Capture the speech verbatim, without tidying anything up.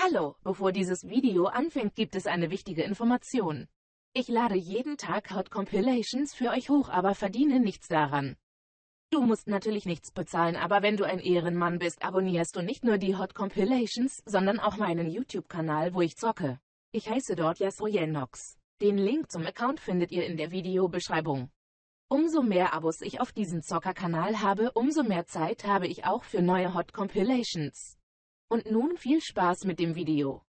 Hallo, bevor dieses Video anfängt, gibt es eine wichtige Information. Ich lade jeden Tag Hot Compilations für euch hoch, aber verdiene nichts daran. Du musst natürlich nichts bezahlen, aber wenn du ein Ehrenmann bist, abonnierst du nicht nur die Hot Compilations, sondern auch meinen YouTube-Kanal, wo ich zocke. Ich heiße dort Yasuoyenox. Den Link zum Account findet ihr in der Videobeschreibung. Umso mehr Abos ich auf diesen Zockerkanal habe, umso mehr Zeit habe ich auch für neue Hot Compilations. Und nun viel Spaß mit dem Video.